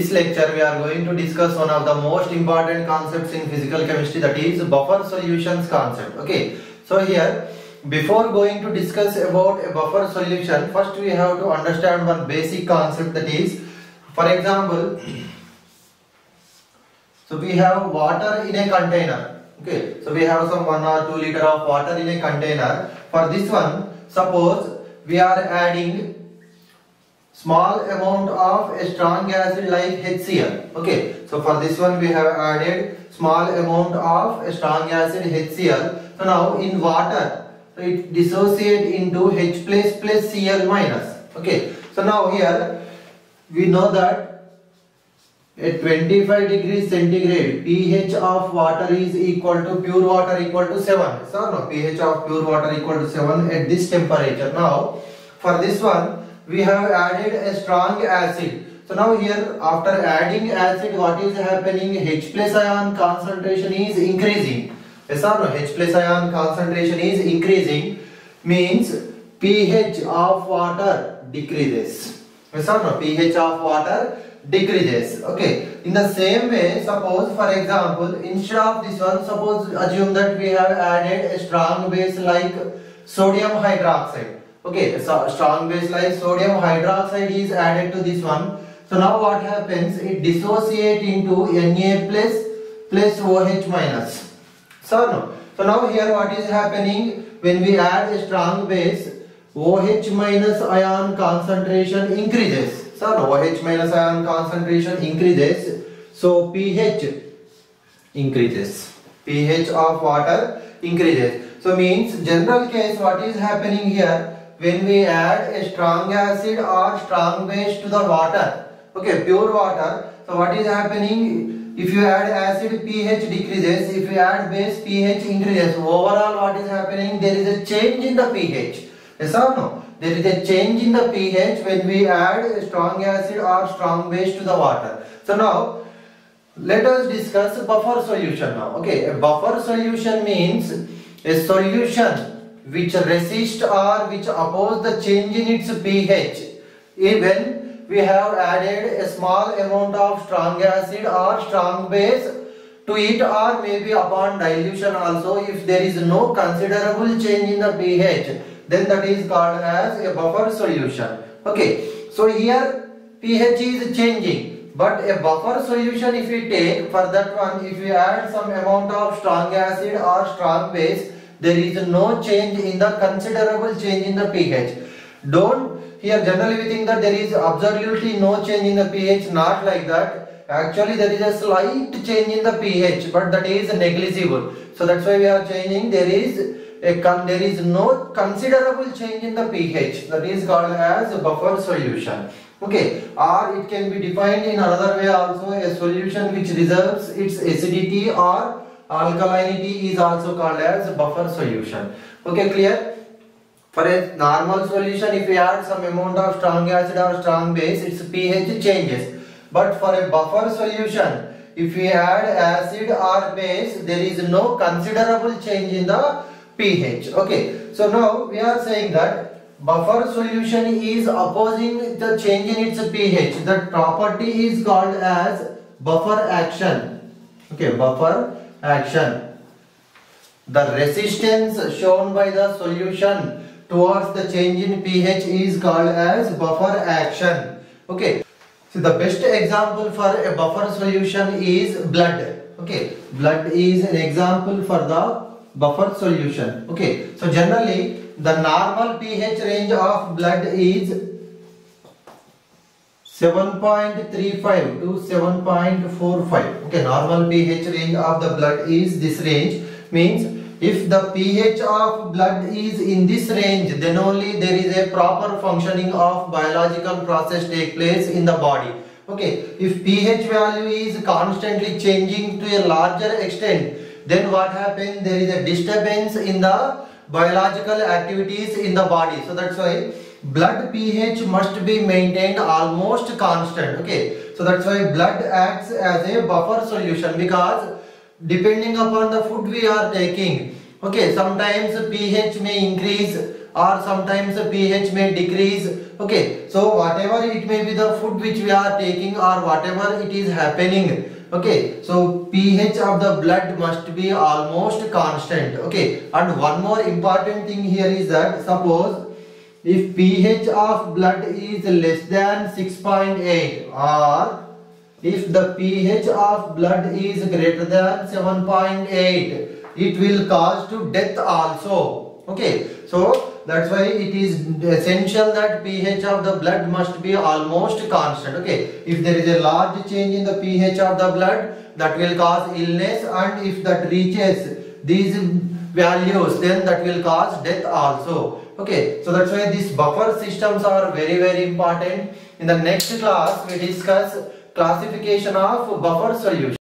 this lecture we are going to discuss one of the most important concepts in physical chemistry, that is buffer solutions concept. Okay, so here before going to discuss about a buffer solution, first we have to understand one basic concept, that is, for example, so we have water in a container. Okay, so we have some 1 or 2 liter of water in a container. For this one, suppose we are adding small amount of a strong acid like HCl. Okay, so for this one we have added small amount of a strong acid HCl. So now in water, so it dissociates into H plus Cl minus. Okay, so now here we know that at 25 degrees centigrade pH of water is equal to pure water equal to 7. So no, pH of pure water equal to 7 at this temperature. Now for this one we have added a strong acid. So now here after adding acid, what is happening? H plus ion concentration is increasing. Yes or no? H plus ion concentration is increasing, means pH of water decreases. Yes or no? pH of water decreases. Okay, in the same way, suppose for example, instead of this one, suppose assume that we have added a strong base like sodium hydroxide. Okay, so strong base like sodium hydroxide is added to this one. So now what happens? It dissociates into Na plus OH minus. So no. So now here what is happening? When we add a strong base, OH minus ion concentration increases. So no, OH minus ion concentration increases. So pH increases. pH of water increases. So means general case, what is happening here? When we add a strong acid or strong base to the water, okay, pure water, so what is happening? If you add acid, pH decreases. If you add base, pH increases. Overall, what is happening? There is a change in the pH. Yes or no? There is a change in the pH when we add a strong acid or strong base to the water. So now let us discuss buffer solution now. Okay, a buffer solution means a solution which resist or which oppose the change in its pH even we have added a small amount of strong acid or strong base to it, or maybe upon dilution also, if there is no considerable change in the pH, then that is called as a buffer solution. Okay, so here pH is changing, but a buffer solution if we take, for that one if we add some amount of strong acid or strong base, there is no change in the considerable change in the pH. Don't here generally we think that there is absolutely no change in the pH. Not like that. Actually there is a slight change in the pH, but that is negligible. So that's why we are changing. There is no considerable change in the pH. That is called as a buffer solution. Okay, or it can be defined in another way also. A solution which reserves its acidity or alkalinity is also called as buffer solution. Okay, clear? For a normal solution, if we add some amount of strong acid or strong base, its pH changes. But for a buffer solution, if we add acid or base, there is no considerable change in the pH. Okay, so now we are saying that buffer solution is opposing the change in its pH. That property is called as buffer action. Okay, buffer action. The resistance shown by the solution towards the change in pH is called as buffer action. Okay, so the best example for a buffer solution is blood. Okay, blood is an example for the buffer solution. Okay, so generally the normal pH range of blood is 7.35 to 7.45. Okay, normal pH range of the blood is this range. Means if the pH of blood is in this range, then only there is a proper functioning of biological process take place in the body. Okay, if pH value is constantly changing to a larger extent, then what happens? There is a disturbance in the biological activities in the body. So that's why blood pH must be maintained almost constant. Okay, so that's why blood acts as a buffer solution, because depending upon the food we are taking, okay, sometimes pH may increase or sometimes the pH may decrease. Okay, so whatever it may be the food which we are taking or whatever it is happening, okay, so pH of the blood must be almost constant. Okay, and one more important thing here is that suppose if pH of blood is less than 6.8 or if the pH of blood is greater than 7.8, it will cause to death also. Okay, so that's why it is essential that pH of the blood must be almost constant. Okay, if there is a large change in the pH of the blood, that will cause illness, and if that reaches these values, then that will cause death also. Okay, so that's why these buffer systems are very important. In the next class we discuss classification of buffer solution.